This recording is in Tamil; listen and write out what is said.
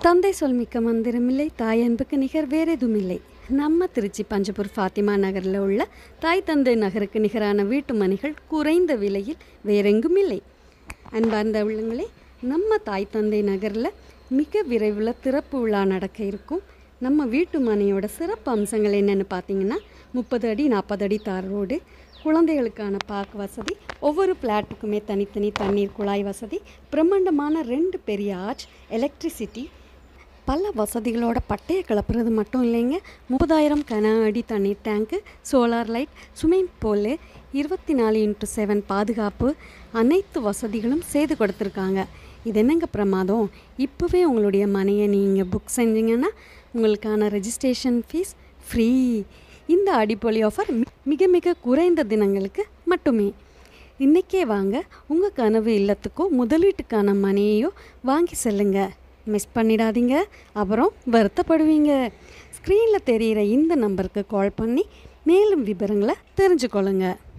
தந்தை சொல் மிக்க மந்திரமில்லை, தாய் அன்புக்கு நிகர் வேறெதுமில்லை. நம்ம திருச்சி பஞ்சப்பூர் ஃபாத்திமா நகரில் உள்ள தாய் தந்தை நகருக்கு நிகரான வீட்டு மனைகள் குறைந்த விலையில் வேறெங்கும் இல்லை. அன்பார்ந்த உள்ளங்களே, நம்ம தாய் தந்தை நகரில் மிக விரைவில் திறப்பு விழா நடக்க இருக்கும். நம்ம வீட்டு மனையோட சிறப்பு அம்சங்கள் என்னென்னு பார்த்தீங்கன்னா, 30 அடி 40 அடி தார் ரோடு, குழந்தைகளுக்கான பார்க் வசதி, ஒவ்வொரு ஃப்ளாட்டுக்குமே தனித்தனி தண்ணீர் குழாய் வசதி, பிரம்மாண்டமான 2 பெரிய ஆர்ச், எலக்ட்ரிசிட்டி, பல வசதிகளோட பட்டையை கிளப்புறது மட்டும் இல்லைங்க. 30,000 கன அடி தண்ணீர் tank, solar light, swimming pool, 24x7 பாதுகாப்பு, அனைத்து வசதிகளும் செய்து கொடுத்துருக்காங்க. இது என்னங்க பிரமாதம்! இப்போவே உங்களுடைய மனையை நீங்கள் புக் செஞ்சீங்கன்னா உங்களுக்கான ரெஜிஸ்ட்ரேஷன் ஃபீஸ் ஃப்ரீ. இந்த அடிப்பொலி ஆஃபர் மிக மிக குறைந்த தினங்களுக்கு மட்டுமே. இன்றைக்கே வாங்க, உங்கள் கனவு இல்லத்துக்கோ முதலீட்டுக்கான மனையையோ வாங்கி செல்லுங்க. மிஸ் பண்ணிடாதீங்க, அப்புறம் வருத்தப்படுவீங்க. ஸ்க்ரீனில் தெரிகிற இந்த நம்பருக்கு கால் பண்ணி மேலும் விவரங்களை தெரிஞ்சுக்கொள்ளுங்க.